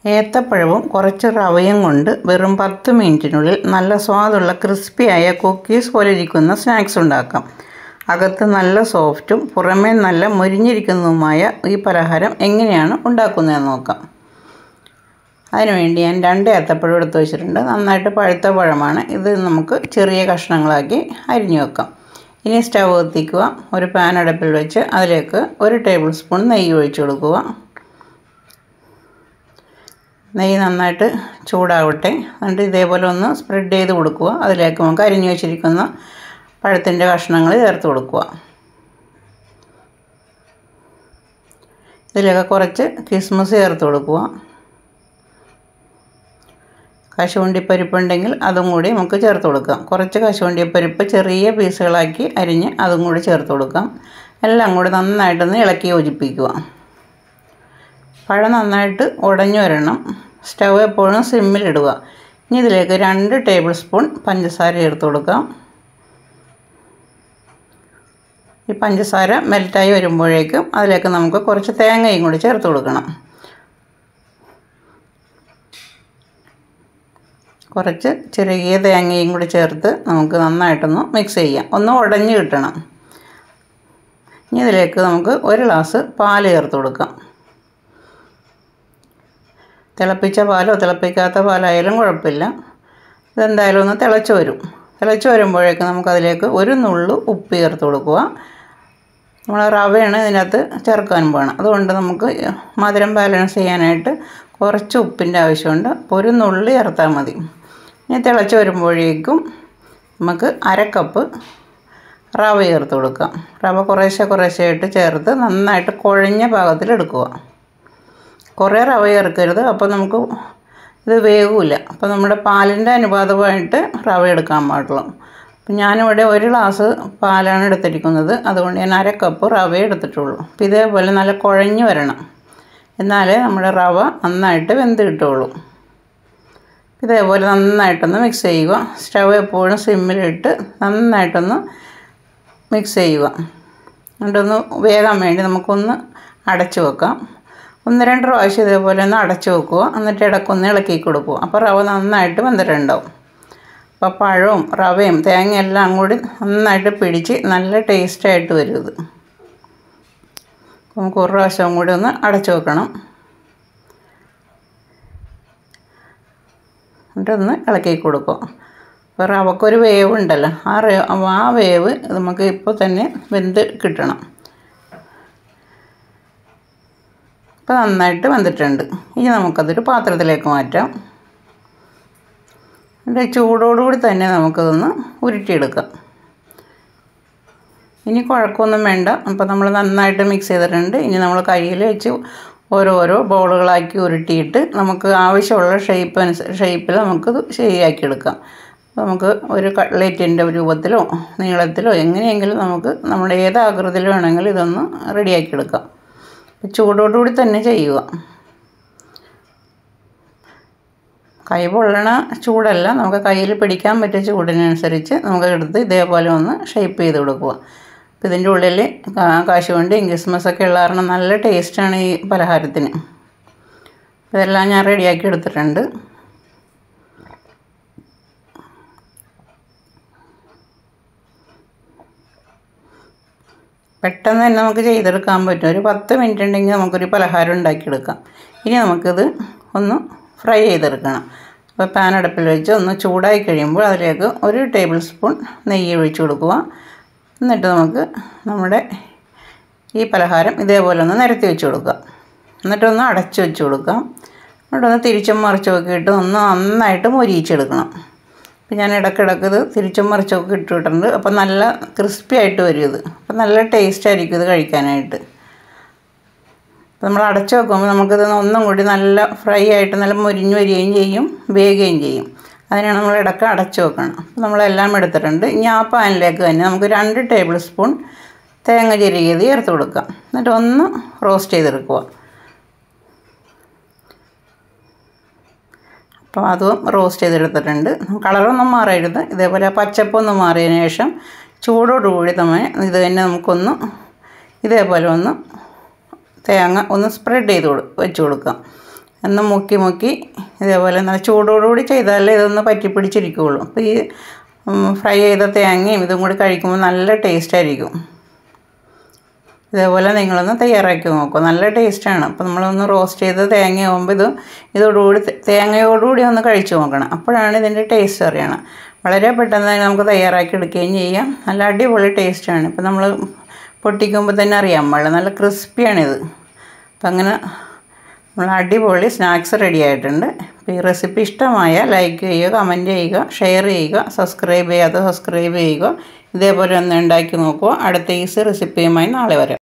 ഏത്തപ്പഴവും കുറച്ച് റവയും കൊണ്ട് വെറും 10 മിനിറ്റിനുള്ളിൽ നല്ല സ്വാദുള്ള ക്രിസ്പിയായ കുക്കീസ് പോലെ ഇരിക്കുന്ന സ്നാക്സ് ഉണ്ടാക്കാം. അകത്ത് നല്ല സോഫ്റ്റും പുറമേ നല്ല മൊരിഞ്ഞിരിക്കുന്നതുമായ ഈ പലഹാരം എങ്ങനെയാണ് ഉണ്ടാക്കുന്നതെന്ന് നോക്കാം. അതിനുവേണ്ടി ഞാൻ 2 ഏത്തപ്പഴം എടുത്ത് വെച്ചിട്ടുണ്ട്. നന്നായിട്ട് പഴുത്ത പഴമാണ്. ഇത് നമുക്ക് ചെറിയ കഷ്ണങ്ങളാക്കി അരിഞ്ഞു വെക്കാം. ഇനി സ്റ്റവ് കത്തിക്കുക. ഒരു പാൻ അടുപ്പിൽ വെച്ച് അതിലേക്ക് 1 ടേബിൾ സ്പൂൺ നെയ്യ് ഒഴിച്ചു കൊടുക്കുക. നെയ്യ് നന്നായിട്ട് ചൂടാവട്ടെ. എന്നിട്ട് ഇതേപോലെ ഒന്ന് സ്പ്രെഡ് ചെയ്ത് കൊടുക്കുക. അതിലേക്ക് നമുക്ക് അരിഞ്ഞു വെച്ചിരിക്കുന്ന പഴത്തിൻ്റെ കഷ്ണങ്ങൾ ചേർത്ത് കൊടുക്കുക. ഇതിലേക്ക് കുറച്ച് കിസ്മിസ് ചേർത്ത് കൊടുക്കുക. കശുവണ്ടിപ്പരിപ്പുണ്ടെങ്കിൽ അതും കൂടി നമുക്ക് ചേർത്ത് കൊടുക്കാം. കുറച്ച് കശുവണ്ടിപ്പരിപ്പ് ചെറിയ പീസുകളാക്കി അരിഞ്ഞ് അതും കൂടി ചേർത്ത് കൊടുക്കാം. എല്ലാം കൂടി നന്നായിട്ടൊന്ന് ഇളക്കി യോജിപ്പിക്കുക. പഴം നന്നായിട്ട് ഉടഞ്ഞു വരണം. സ്റ്റവ് എപ്പോഴും സിമ്മിലിടുക. ഇനി ഇതിലേക്ക് 2 ടേബിൾ സ്പൂൺ പഞ്ചസാര ചേർത്ത് കൊടുക്കാം. ഈ പഞ്ചസാര മെൽറ്റായി വരുമ്പോഴേക്കും അതിലേക്ക് നമുക്ക് കുറച്ച് തേങ്ങയും കൂടി ചേർത്ത് കൊടുക്കണം. കുറച്ച് ചെറിയ തേങ്ങയും കൂടി ചേർത്ത് നമുക്ക് നന്നായിട്ടൊന്ന് മിക്സ് ചെയ്യാം. ഒന്ന് ഉടഞ്ഞ് കിട്ടണം. ഇനി ഇതിലേക്ക് നമുക്ക് 1 ഗ്ലാസ് പാൽ ചേർത്ത് കൊടുക്കാം. തിളപ്പിച്ച പാലോ തിളപ്പിക്കാത്ത പാലായാലും കുഴപ്പമില്ല. ഇതെന്തായാലും ഒന്ന് തിളച്ച് വരും. തിളച്ച് വരുമ്പോഴേക്കും നമുക്കതിലേക്ക് 1 നുള്ളു ഉപ്പ് ചേർത്ത് കൊടുക്കുക. നമ്മൾ റവയാണ് ഇതിനകത്ത് ചേർക്കാൻ പോകണം. അതുകൊണ്ട് നമുക്ക് മധുരം ബാലൻസ് ചെയ്യാനായിട്ട് കുറച്ച് ഉപ്പിൻ്റെ ആവശ്യമുണ്ട്. അപ്പോൾ 1 നുള്ളി ചേർത്താൽ മതി. ഇനി തിളച്ച് വരുമ്പോഴേക്കും നമുക്ക് 1/2 കപ്പ് റവ ചേർത്ത് കൊടുക്കാം. റവ കുറേശ്ശെയായിട്ട് ചേർത്ത് നന്നായിട്ട് കുഴഞ്ഞ പാകത്തിലെടുക്കുക. കുറേ റവ ചേർക്കരുത്. അപ്പോൾ നമുക്ക് ഇത് വേവില്ല. അപ്പോൾ നമ്മുടെ പാലിൻ്റെ അനുപാതമായിട്ട് റവ എടുക്കാൻ പാടുള്ളൂ. അപ്പം ഞാനിവിടെ 1 ഗ്ലാസ് പാലാണ് എടുത്തിരിക്കുന്നത്. അതുകൊണ്ട് ഞാൻ 1/2 കപ്പ് റവ എടുത്തിട്ടുള്ളൂ. അപ്പോൾ ഇതേപോലെ നല്ല കുഴഞ്ഞു വരണം. എന്നാലേ നമ്മുടെ റവ നന്നായിട്ട് വെന്ത് കിട്ടുള്ളൂ. ഇതേപോലെ നന്നായിട്ടൊന്ന് മിക്സ് ചെയ്യുക. സ്റ്റവ് എപ്പോഴും സിമ്മിലിട്ട് നന്നായിട്ടൊന്ന് മിക്സ് ചെയ്യുക. എന്നിട്ടൊന്ന് വേകാൻ വേണ്ടി നമുക്കൊന്ന് അടച്ചു വെക്കാം. 1-2 പ്രാവശ്യം ഇതേപോലെ ഒന്ന് അടച്ചു വെക്കുക. എന്നിട്ട് ഇടയ്ക്കൊന്ന് ഇളക്കി കൊടുക്കുക. അപ്പോൾ റവ നന്നായിട്ട് വെന്തിട്ടുണ്ടാവും. അപ്പോൾ പഴവും റവയും തേങ്ങയും എല്ലാം കൂടി നന്നായിട്ട് പിടിച്ച് നല്ല ടേസ്റ്റായിട്ട് വരും ഇത്. നമുക്ക് 1 പ്രാവശ്യം കൂടി ഒന്ന് അടച്ചു വെക്കണം. എന്നിട്ടൊന്ന് ഇളക്കി കൊടുക്കുക. അപ്പോൾ റവക്കൊരു വേവ് ഉണ്ടല്ലോ, ആ വേവ് നമുക്ക് ഇപ്പോൾ തന്നെ വെന്ത് കിട്ടണം. ഇപ്പോൾ നന്നായിട്ട് വെന്തിട്ടുണ്ട്. ഇനി നമുക്കതൊരു പാത്രത്തിലേക്ക് മാറ്റാം. എന്നിട്ട് ചൂടോടുകൂടി തന്നെ നമുക്കതൊന്ന് ഉരുട്ടിയെടുക്കാം. ഇനി കുഴക്കമൊന്നും വേണ്ട. അപ്പോൾ നമ്മൾ നന്നായിട്ട് മിക്സ് ചെയ്തിട്ടുണ്ട്. ഇനി നമ്മൾ കയ്യിൽ വെച്ച് ഓരോരോ ബോളുകളാക്കി ഉരുട്ടിയിട്ട് നമുക്ക് ആവശ്യമുള്ള ഷേപ്പിൽ നമുക്കത് ശരിയാക്കിയെടുക്കാം. നമുക്ക് ഒരു കട്ട്ലേറ്റിൻ്റെ രൂപത്തിലോ നീളത്തിലോ എങ്ങനെയെങ്കിലും നമുക്ക് നമ്മുടെ ഏത് ആകൃതിയിൽ വേണമെങ്കിലും ഇതൊന്ന് റെഡിയാക്കിയെടുക്കാം. ചൂടോടുകൂടി തന്നെ ചെയ്യുക. കൈ പൊള്ളണ ചൂടല്ല, നമുക്ക് കയ്യിൽ പിടിക്കാൻ പറ്റിയ ചൂടിനനുസരിച്ച് നമുക്ക് എടുത്ത് ഇതേപോലെ ഒന്ന് ഷേപ്പ് ചെയ്ത് കൊടുക്കുക. അപ്പോൾ ഇതിൻ്റെ ഉള്ളിൽ കാശുവണ്ടിയും കിസ്മസൊക്കെ ഉള്ള കാരണം നല്ല ടേസ്റ്റാണ് ഈ പലഹാരത്തിന്. ഇതെല്ലാം ഞാൻ റെഡിയാക്കി എടുത്തിട്ടുണ്ട്. പെട്ടെന്ന് തന്നെ നമുക്ക് ചെയ്തെടുക്കാൻ പറ്റും. ഒരു 10 മിനിറ്റ് ഉണ്ടെങ്കിൽ നമുക്കൊരു പലഹാരം ഉണ്ടാക്കിയെടുക്കാം. ഇനി നമുക്കിത് ഒന്ന് ഫ്രൈ ചെയ്തെടുക്കണം. അപ്പോൾ പാൻ അടുപ്പിൽ വെച്ച് ഒന്ന് ചൂടായി കഴിയുമ്പോൾ അതിലേക്ക് 1 ടേബിൾ സ്പൂൺ നെയ്യ് ഒഴിച്ചു കൊടുക്കുക. എന്നിട്ട് നമുക്ക് നമ്മുടെ ഈ പലഹാരം ഇതേപോലെ ഒന്ന് നിരത്തി വെച്ച് കൊടുക്കുക. എന്നിട്ടൊന്ന് അടച്ചു വെച്ച് കൊടുക്കാം. എന്നിട്ടൊന്ന് തിരിച്ചും മറിച്ചും ഒക്കെ ഇട്ട് ഒന്ന് നന്നായിട്ട് മൊരിയിച്ചെടുക്കണം. അപ്പോൾ ഞാൻ ഇടയ്ക്കിടയ്ക്ക് ഇത് തിരിച്ചും മറിച്ചൊക്കെ ഇട്ടിട്ടുണ്ട്. അപ്പോൾ നല്ല ക്രിസ്പി ആയിട്ട് വരും ഇത്. അപ്പോൾ നല്ല ടേസ്റ്റ് ആയിരിക്കും ഇത് കഴിക്കാനായിട്ട്. അപ്പോൾ നമ്മൾ അടച്ചു വെക്കുമ്പോൾ നമുക്കിത് ഒന്നും കൂടി നല്ല ഫ്രൈ ആയിട്ട് നല്ല മൊരിഞ്ഞ് വരികയും ചെയ്യും, വേകുകയും ചെയ്യും. അതിനാണ് നമ്മൾ ഇടയ്ക്ക് അടച്ചു വെക്കണം. അപ്പോൾ നമ്മളെല്ലാം എടുത്തിട്ടുണ്ട്. ഇനി ആ പാനിലേക്ക് തന്നെ നമുക്ക് 2 ടേബിൾ സ്പൂൺ തേങ്ങ ചിരകിയത് ചേർത്ത് കൊടുക്കാം. എന്നിട്ട് ഒന്ന് റോസ്റ്റ് ചെയ്തെടുക്കുക. അപ്പോൾ അതും റോസ്റ്റ് ചെയ്തെടുത്തിട്ടുണ്ട്. കളറൊന്നും മാറരുത്. ഇതേപോലെ പച്ചപ്പൊന്നും മാറിയതിന് ശേഷം ചൂടോടുകൂടി ഇത് തന്നെ നമുക്കൊന്ന് ഇതേപോലെ ഒന്ന് തേങ്ങ ഒന്ന് സ്പ്രെഡ് ചെയ്ത് വെച്ച് കൊടുക്കാം. ഒന്ന് മുക്കി മുക്കി ഇതേപോലെ നല്ല ചൂടോടുകൂടി ചെയ്താലേ ഇതൊന്ന് പറ്റിപ്പിടിച്ചിരിക്കുകയുള്ളൂ. അപ്പോൾ ഈ ഫ്രൈ ചെയ്ത തേങ്ങയും ഇതും കൂടി കഴിക്കുമ്പോൾ നല്ല ടേസ്റ്റായിരിക്കും. ഇതേപോലെ നിങ്ങളൊന്ന് തയ്യാറാക്കി നോക്കുക, നല്ല ടേസ്റ്റാണ്. അപ്പോൾ നമ്മളൊന്ന് റോസ്റ്റ് ചെയ്ത് തേങ്ങയാകുമ്പോൾ ഇതോടുകൂടി തേങ്ങയോടുകൂടി ഒന്ന് കഴിച്ചു നോക്കണം, അപ്പോഴാണ് ഇതിൻ്റെ ടേസ്റ്റ് അറിയണം. വളരെ പെട്ടെന്ന് തന്നെ നമുക്ക് തയ്യാറാക്കി എടുക്കുകയും ചെയ്യാം. നല്ല അടിപൊളി ടേസ്റ്റാണ്. ഇപ്പോൾ നമ്മൾ പൊട്ടിക്കുമ്പോൾ തന്നെ അറിയാൻ പാടില്ല, നല്ല ക്രിസ്പിയാണിത്. അപ്പം അങ്ങനെ നമ്മൾ അടിപൊളി സ്നാക്സ് റെഡി ആയിട്ടുണ്ട്. അപ്പോൾ ഈ റെസിപ്പി ഇഷ്ടമായ ലൈക്ക് ചെയ്യുക, കമൻറ്റ് ചെയ്യുക, ഷെയർ ചെയ്യുക, സബ്സ്ക്രൈബ് ചെയ്യാതെ സബ്സ്ക്രൈബ് ചെയ്യുക. ഇതേപോലെ ഒന്ന് ഉണ്ടാക്കി നോക്കുക. അടുത്ത ഈസി റെസിപ്പിയുമായി നാളെ വരാം.